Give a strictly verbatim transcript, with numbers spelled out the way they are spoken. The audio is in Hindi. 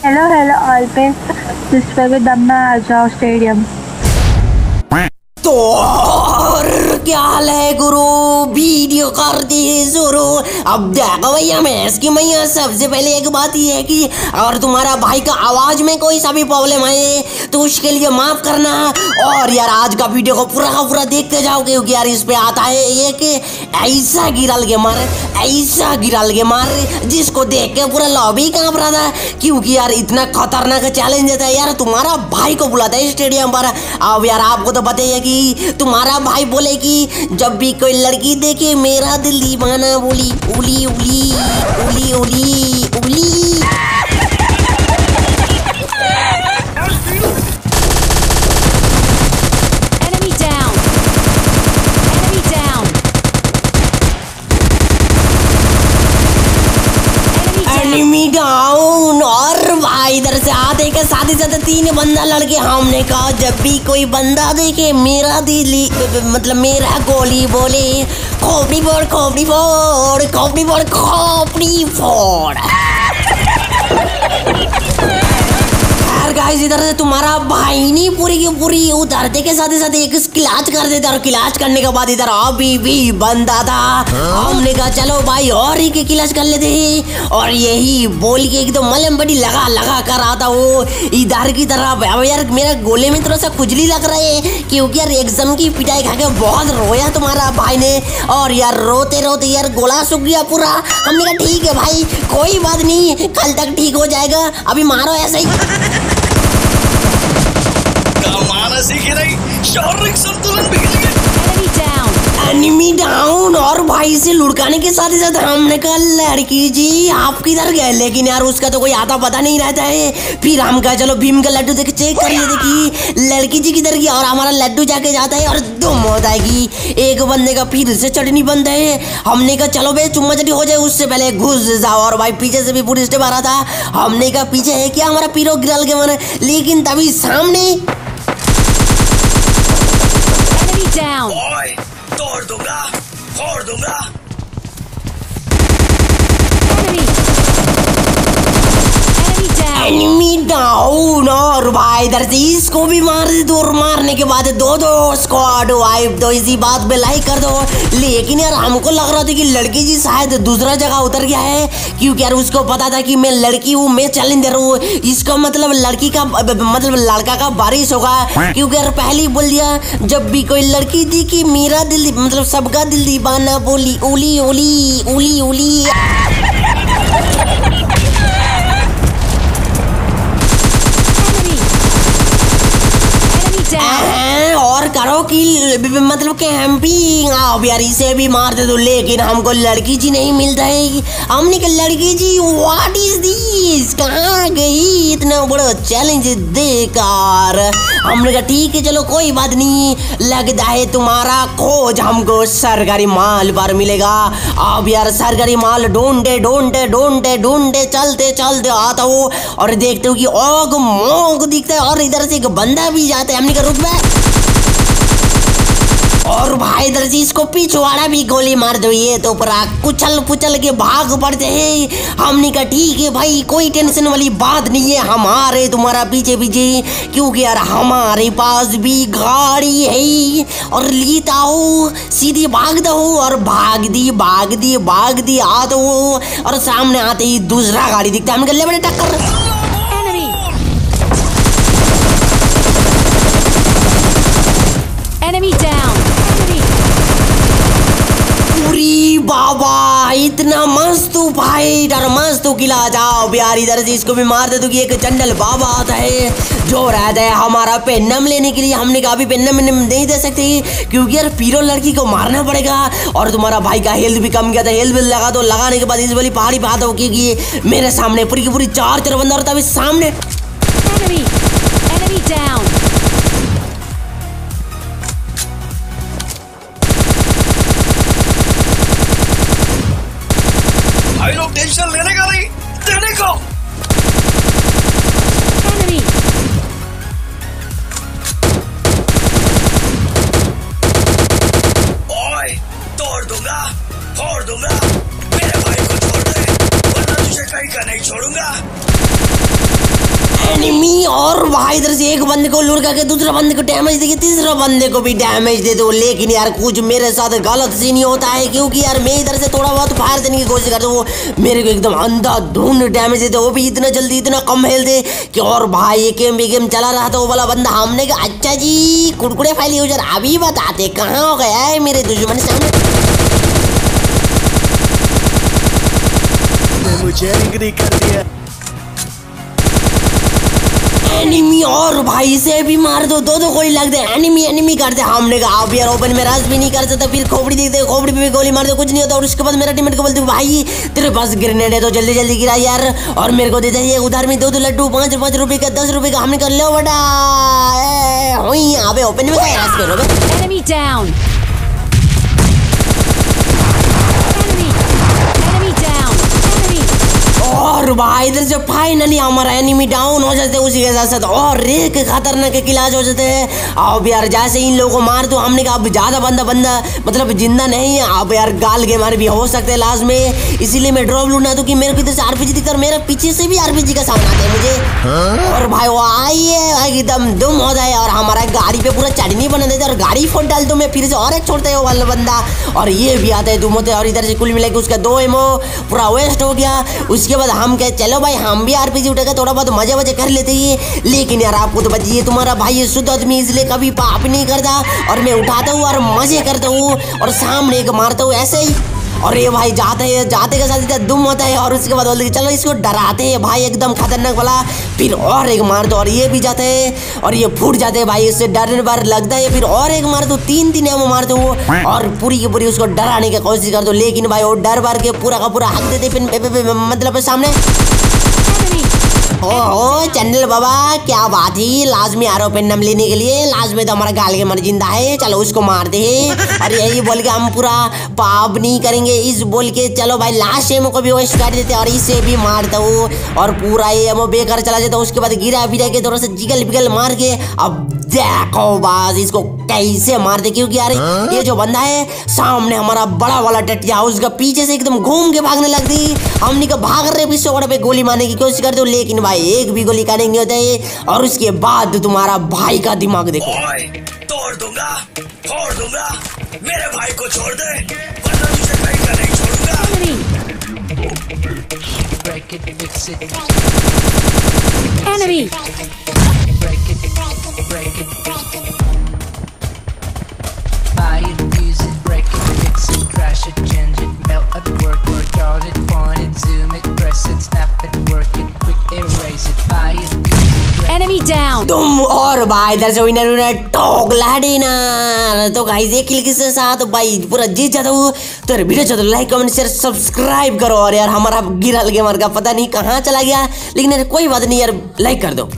हेलो हेलो ऑल पे जिस पे भी दम में आ जाओ स्टेडियम। तो और क्या हाल है गुरु, वीडियो कर दी शुरू। अब देखो भैया मैं इसकी मैया, सबसे पहले एक बात ये है कि अगर तुम्हारा भाई का आवाज में कोई सा भी प्रॉब्लम है तो उसके लिए माफ करना। और यार आज का वीडियो को पूरा का पूरा देखते जाओ क्योंकि यार इस पे आता है एक ऐसा गिरल गेमर, ऐसा गिरल गेमर जिसको देख के पूरा लॉबी कांप रहा था क्योंकि यार इतना खतरनाक चैलेंज देता है। यार तुम्हारा भाई को बुलाता है स्टेडियम पर। अब यार आपको तो पता ही है कि तुम्हारा भाई बोले कि जब भी कोई लड़की देखे मेरा दिल दीवाना बोली उली उली उली उली उली। Enemy down. Enemy down. Enemy down. और भाई इधर से आते के साथ ही साथ तीन बंदा लड़के। हमने कहा जब भी कोई बंदा देखे मेरा दिली मतलब मेरा गोली बोले खोपड़ी फोड़ खोपड़ी फोड़ खोपड़ी फोड़ खोपड़ी फोड़। गाइस इधर से तुम्हारा भाई नहीं पूरी की पूरी उतरते के साथ ही साथ एक क्लाच कर देता और क्लाच करने के बाद इधर अभी भी बंदा था। हमने कहा चलो भाई और एक क्लाच कर लेते हैं और यही बोल के एकदम तो मलम बड़ी लगा लगा कर आता वो इधर की तरफ। यार मेरा गोले में थोड़ा सा खुजली लग रहा है क्योंकि यार एग्जाम की पिटाई खा के बहुत रोया तुम्हारा भाई ने। और यार रोते रोते यार गोला सूख गया पूरा। हमने कहा ठीक है भाई कोई बात नहीं, कल तक ठीक हो जाएगा, अभी मारो ऐसे ही। सीखी नहीं, शारीरिक संतुलन बिगड़ गया। Enemy down. Enemy down. और भाई से लुढ़काने के साथ ही साथ हमने कहा लड़की जी आप किधर गए, लेकिन यार उसका तो कोई आता पता नहीं रहता है। फिर हम कहा चलो भीम का लड्डू देख चेक कर लेते कि लड़की जी किधर गया। और हमारा लड्डू जाके जाता है और दुम हो जाएगी। एक बंदे का फिर से चटनी बंद है। हमने कहा चलो भाई चुम्मा चटी हो जाए उससे पहले घुस जाओ। और भाई पीछे से भी पूरी स्टेप आ रहा था। हमने कहा पीछे है क्या हमारा पीरो गिरल के मन, लेकिन तभी सामने Down. ओए, तोड़ दूंगा, फोड़ दूंगा। Enemy. Enemy down. Enemy down. और भाई इधर से इसको भी मार दे दो और मारने के बाद दो दो स्क्वाड वाइप। तो इसी बात पे लाइक कर दो। लेकिन यार हमको लग रहा था कि लड़की जी शायद दूसरा जगह उतर गया है क्योंकि यार उसको पता था कि मैं लड़की हूँ, मैं चैलेंज दे रहा हूँ। इसका मतलब लड़की का मतलब लड़का का बारिश होगा क्योंकि यार पहले ही बोल दिया जब भी कोई लड़की दिखी मेरा दिल मतलब सबका दिल दीवाना बोली उली उली उली उली। और करो कि मतलब कैंपिंग। अब यार इसे भी मार दे दो, लेकिन हमको लड़की जी नहीं मिलता है। हमने कहा लड़की जी व्हाट इज दिस, कहाँ गई इतना बड़ा चैलेंज देकर। हमने कहा ठीक है चलो कोई बात नहीं, लगता है तुम्हारा खोज हमको सरकारी माल पर मिलेगा। अब यार सरकारी माल ढूंढे ढूंढे ढूंढे ढूंढे चलते चलते आता हूँ और देखते हो कि ओग मोग दिखता है और इधर से एक बंदा भी जाता है। हमने कहा रुक बे। और भाई इधर से इसको पिछवाड़ा भी गोली मार दो, ये तो पूरा कुचल पुचल के भाग पड़ते हैं। हमने कहा ठीक है भाई कोई टेंशन वाली बात नहीं है, हमारे तुम्हारा पीछे पीछे क्योंकि यार हमारे पास भी गाड़ी है। और लेता हूँ सीधी भाग दो और भाग दी भाग दी भाग दी आ दो और सामने आते ही दूसरा गाड़ी दिखता है। हमने कहा ले बड़े टक्कर। Enemy down. Enemy. पूरी बाबा इतना मस्त फाइट और मस्त किला। जाओ यार इधर से इसको भी मार दे तो कि एक चंडल बाबा आता है जो रहता है हमारा पेन्नम लेने के लिए। हमने कहा अभी पेन्नम नहीं दे सकते क्योंकि यार पीरो लड़की को मारना पड़ेगा। और तुम्हारा भाई का हेल्थ भी कम गया था, हेल्थ भी लगा दो। लगाने के बाद इस वाली पहाड़ी पे आता हो क्योंकि मेरे सामने पूरी की पूरी चार चार बंदा होता है सामने। Enemy. Enemy down. भाई लोग टेंशन लेने का नहीं, देने को। Enemy. ओए, तोड़ दूंगा, फोड़ दूंगा। मेरे भाई को छोड़ दे, वरना तुझे कहीं का नहीं छोड़ूंगा। एनिमी। और भाई इधर से एक बंदे को लुढ़का के दूसरा बंदे को डैमेज देके तीसरा बंदे को भी डैमेज दे दो। लेकिन यार कुछ मेरे साथ गलत सी नहीं होता है, क्योंकि यार मैं इधर से थोड़ा बहुत फायर देने की कोशिश करता हूँ, वो मेरे को एकदम अंधाधुंध डैमेज देते, वो भी इतना जल्दी इतना कम हेल्थ दे कि। और भाई ये गेम भी गेम चला रहा था, वो वाला बंदा हमने कहा अच्छा जी कुड़कुड़े फाइल यूजर अभी बताते कहाँ हो गया है मेरे दुश्मन सामने। मुझे एंग्री कर दिया। एनिमी। और भाई से भी मार दो, दो दो गोली लग दे, एनिमी एनिमी करते। हमने कहा अब यार ओपन में रश भी नहीं कर सकता, फिर खोपड़ी देखते, खोपड़ी पे भी गोली मार दो, कुछ नहीं होता। और उसके बाद मेरा टीममेट को बोलते भाई तेरे पास ग्रेनेड है तो जल्दी जल्दी गिरा यार, और मेरे को देते ये उधार में दो दो लड्डू पाँच पाँच रुपए का दस रुपए का। हमने कर लो बड़ा अबे ओपन में रश करोगे। Enemy down. Enemy. Enemy down. Enemy. और भाई इधर से फाइनली हमारा एनिमी डाउन हो जाते हैं उसी के साथ साथ, और एक खतरनाक इलाज हो जाते हैं। अब यार जैसे इन लोगों को मार दो, हमने कहा अब ज्यादा बंदा बंदा मतलब जिंदा नहीं है, अब यार गाल के मारे भी हो सकते हैं लास्ट में, इसीलिए मैं ड्रॉप लूटना तो कि मेरे को इधर से आरपीजी दिखता है, मेरे पीछे से भी आरपीजी का सामना आता है मुझे। और भाई वो आइए एकदम दुम हो जाए और हमारा गाड़ी पे पूरा चटनी बना देते और गाड़ी फोड़ डाल दो, मैं फिर से और एक छोड़ता है वो वाला बंदा, और ये भी आता है दुम होते। और इधर से कुल मिला के उसका दो एमओ पूरा वेस्ट हो गया। उसके बाद हम कहे चलो भाई हम भी आरपीजी उठाकर थोड़ा बहुत मजे मजे कर लेते हैं, लेकिन यार आपको तो बताइए तुम्हारा भाई शुद्ध आदमी इसलिए कभी पाप नहीं करता, और मैं उठाता हूँ और मजे करता हूँ और सामने एक मारता हूँ ऐसे ही। और ये भाई जाते हैं जाते के साथ इतना दुम होता है, और उसके बाद बोलते हैं चलो इसको डराते हैं भाई एकदम खतरनाक वाला, फिर और एक मार दो और ये भी जाते हैं और ये फूट जाते हैं भाई, इससे डरने बार लगता है, फिर और एक मार दो, तीन तीन एमो मार दो और पूरी की पूरी उसको डराने की कोशिश कर दो, लेकिन भाई वो डर बार के पूरा का पूरा हक देते फिर मतलब सामने। ओहो चैनल बाबा क्या बात ही, लास्ट में आरो पे नाम लेने के लिए, लास्ट में तो हमारा गाल के मर जिंदा है, चलो उसको मारते हैं। और यही बोल के हम पूरा पाप नहीं करेंगे इस बोल के चलो भाई लास्ट एमो को भी वेस्ट कर देते और इसे भी मारता हूँ और पूरा ये एमो बेकार चला जाता है। उसके बाद गिरा बिरा के थोड़ा सा जिगल बिगल मार के अब देखो बास इसको कैसे मारते, क्योंकि यार ये जो बंदा है सामने हमारा बड़ा वाला टटिया उसका पीछे से एकदम घूम के भागने लगती, हमने का भाग रहे पिछले पे गोली मारने की कोशिश करते हो, लेकिन भाई एक भी गोली करने नहीं होता है। और उसके बाद तुम्हारा भाई का दिमाग देखो, तोड़ दूंगा फोड़ दूंगा, मेरे भाई को छोड़ दे वरना तुझे कहीं का नहीं छोड़ूंगा। Enemy. Break it, break it. Buy it, use it, break it, fix it, crash it, change it, melt it, work, work out it, point it, zoom it, press it, snap it, work it, quick erase it, buy it, use it, break Enemy down. तुम और भाई इधर से विनर विनर टोकला देना। तो गाइस एक क्लिक के साथ भाई पूरा जीत जाता हूँ। तो वीडियो अच्छा तो लाइक कमेंट शेयर सब्सक्राइब करो। और यार हमारा गिरल गेमर का पता नहीं कहाँ चला गया, लेकिन यार कोई बात नहीं यार लाइक कर दो।